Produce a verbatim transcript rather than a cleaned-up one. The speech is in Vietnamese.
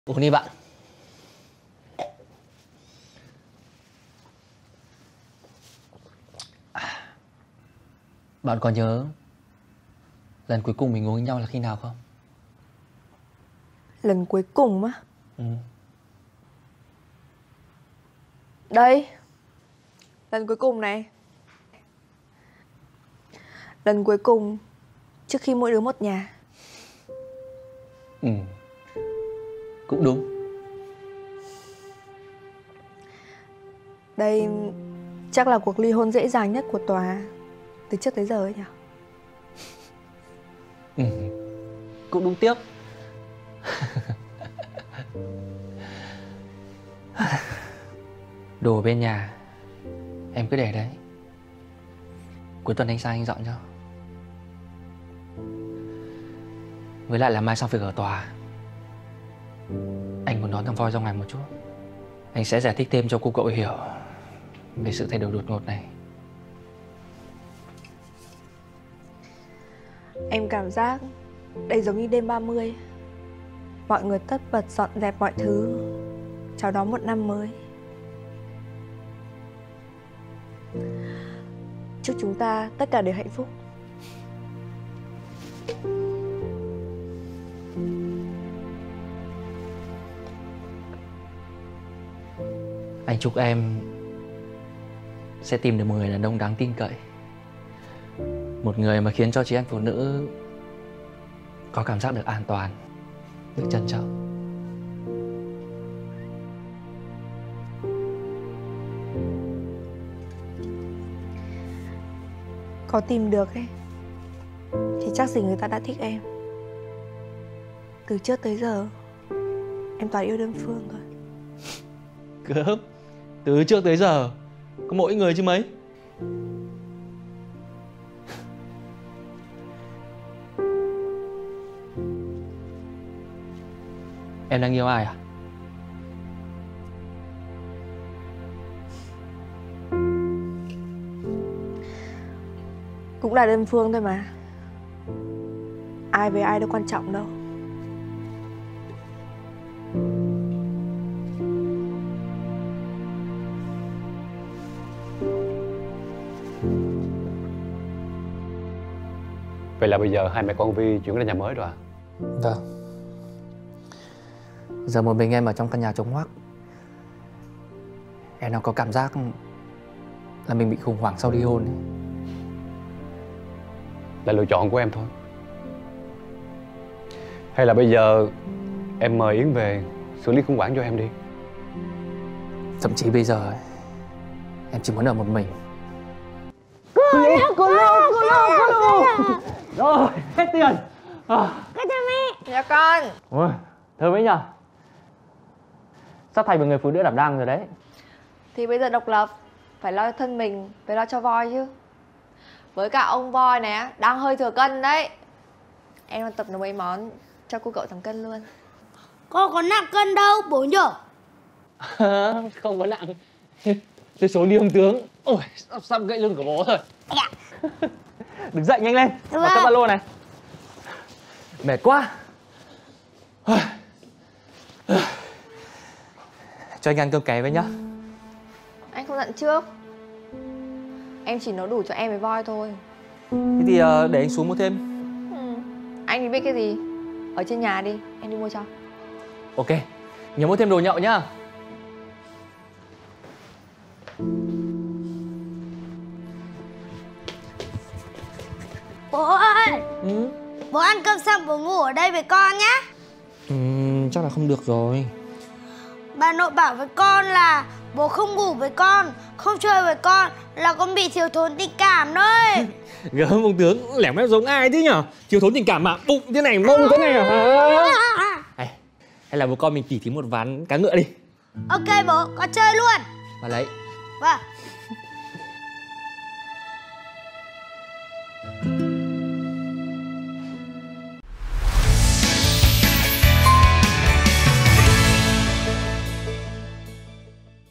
Uống đi bạn. Bạn có nhớ lần cuối cùng mình uống với nhau là khi nào không? Lần cuối cùng á? Ừ. Đây. Lần cuối cùng này. Lần cuối cùng trước khi mỗi đứa một nhà. Ừ. Cũng đúng. Đây chắc là cuộc ly hôn dễ dàng nhất của Tòa từ trước tới giờ ấy nhỉ? Ừ. Cũng đúng tiếc. Đồ ở bên nhà em cứ để đấy. Cuối tuần anh sang anh dọn cho. Với lại là mai xong việc ở tòa, anh muốn đón thằng Voi ra ngoài một chút. Anh sẽ giải thích thêm cho cô cậu hiểu về sự thay đổi đột ngột này. Em cảm giác đây giống như đêm ba mươi. Mọi người tất bật dọn dẹp mọi thứ, chào đón một năm mới. Chúc chúng ta tất cả đều hạnh phúc. Anh chúc em sẽ tìm được một người đàn ông đáng tin cậy. Một người mà khiến cho chị em phụ nữ có cảm giác được an toàn, được trân trọng. Có tìm được ấy thì chắc gì người ta đã thích em. Từ trước tới giờ em toàn yêu đơn phương thôi. Cớp. Từ trước tới giờ có mỗi người chứ mấy. Em đang yêu ai à? Cũng là đơn phương thôi mà. Ai với ai đâu quan trọng đâu. Vậy là bây giờ hai mẹ con Vi chuyển đến nhà mới rồi à? Vâng. Giờ một mình em ở trong căn nhà trống hoác. Em đang có cảm giác là mình bị khủng hoảng sau ly hôn ấy. Là lựa chọn của em thôi. Hay là bây giờ em mời Yến về xử lý khủng hoảng cho em đi. Thậm chí bây giờ em chỉ muốn ở một mình. Cô lô, cô lô, cô lô, cô lô. Rồi, hết tiền à. Cái cha mẹ. Dạ con. Ôi, thơm ấy nhờ. Sắp thành một người phụ nữ đảm đang rồi đấy. Thì bây giờ độc lập, phải lo cho thân mình, phải lo cho Voi chứ. Với cả ông Voi này đang hơi thừa cân đấy. Em đang tập nấu mấy món cho cô cậu giảm cân luôn. Cô có nặng cân đâu, bố nhở. Không có nặng. Tôi số ly ông tướng. Ôi, sắp gãy lưng của bố rồi. Đứng dậy nhanh lên. Vào cất ba lô này. Mệt quá. Cho anh ăn cơm ké với nhá. Anh không dặn trước. Em chỉ nấu đủ cho em với Voi thôi. Thế thì uh, để anh xuống mua thêm. Ừ. Anh thì biết cái gì. Ở trên nhà đi, em đi mua cho. Ok, nhớ mua thêm đồ nhậu nhá. Bố ơi. Ừ. Bố ăn cơm xong bố ngủ ở đây với con nhá. Ừ, chắc là không được rồi. Bà nội bảo với con là bố không ngủ với con, không chơi với con là con bị thiếu thốn tình cảm đấy. Gớm ông tướng, lẻo mép giống ai thế nhở? Thiếu thốn tình cảm mà, bụng thế này, mông thế này à? Hay, hay là bố con mình tỉ thí một ván cá ngựa đi. Ok bố, con chơi luôn. Và lấy. Vâng.